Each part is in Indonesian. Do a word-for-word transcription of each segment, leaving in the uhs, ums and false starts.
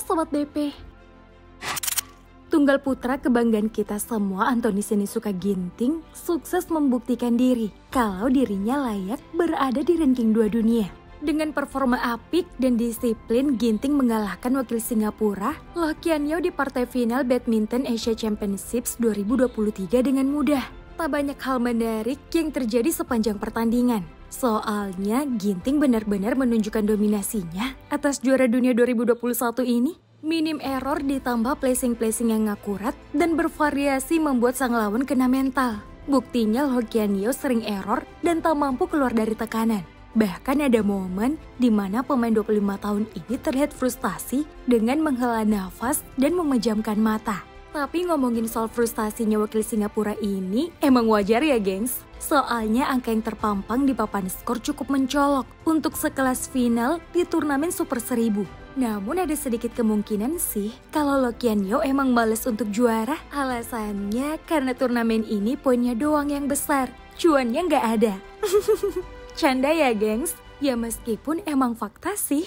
Sobat B P. Tunggal putra kebanggaan kita semua, Anthony Sinisuka Ginting, sukses membuktikan diri kalau dirinya layak berada di ranking dua dunia. Dengan performa apik dan disiplin, Ginting mengalahkan wakil Singapura, Loh Kian Yew di partai final Badminton Asia Championships dua ribu dua puluh tiga dengan mudah. Tak banyak hal menarik yang terjadi sepanjang pertandingan. Soalnya Ginting benar-benar menunjukkan dominasinya atas juara dunia dua ribu dua puluh satu ini. Minim error ditambah placing-placing yang akurat dan bervariasi membuat sang lawan kena mental. Buktinya Loh Kian Yew sering error dan tak mampu keluar dari tekanan. Bahkan ada momen di mana pemain dua puluh lima tahun ini terlihat frustasi dengan menghela nafas dan memejamkan mata. Tapi ngomongin soal frustasinya wakil Singapura ini emang wajar ya gengs. Soalnya angka yang terpampang di papan skor cukup mencolok untuk sekelas final di turnamen Super Seribu. Namun ada sedikit kemungkinan sih kalau Loh Kian Yew emang males untuk juara. Alasannya karena turnamen ini poinnya doang yang besar, cuannya nggak ada. Canda ya gengs, ya meskipun emang fakta sih.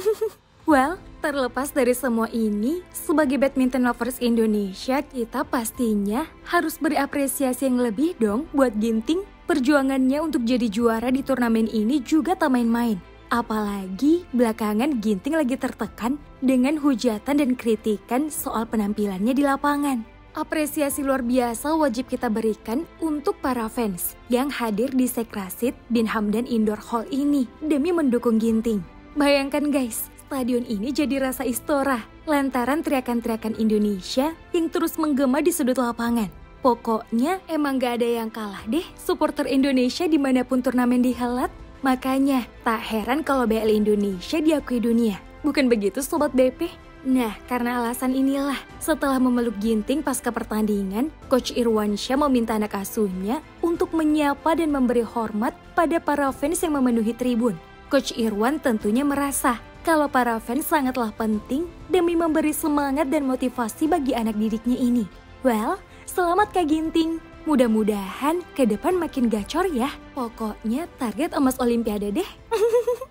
Well, terlepas dari semua ini, sebagai badminton lovers Indonesia, kita pastinya harus berapresiasi yang lebih dong buat Ginting. Perjuangannya untuk jadi juara di turnamen ini juga tak main-main. Apalagi belakangan Ginting lagi tertekan dengan hujatan dan kritikan soal penampilannya di lapangan. Apresiasi luar biasa wajib kita berikan untuk para fans yang hadir di Sekrasit Bin Hamdan Indoor Hall ini demi mendukung Ginting. Bayangkan guys, stadion ini jadi rasa istora lantaran teriakan-teriakan Indonesia yang terus menggema di sudut lapangan. Pokoknya emang gak ada yang kalah deh supporter Indonesia dimanapun turnamen dihelat. Makanya tak heran kalau B L Indonesia diakui dunia. Bukan begitu Sobat B P? Nah, karena alasan inilah, setelah memeluk Ginting pasca pertandingan, Coach Irwansyah meminta anak asuhnya untuk menyapa dan memberi hormat pada para fans yang memenuhi tribun. Coach Irwan tentunya merasa kalau para fans sangatlah penting demi memberi semangat dan motivasi bagi anak didiknya ini. Well, selamat Kak Ginting. Mudah-mudahan ke depan makin gacor ya. Pokoknya target emas Olimpiade deh.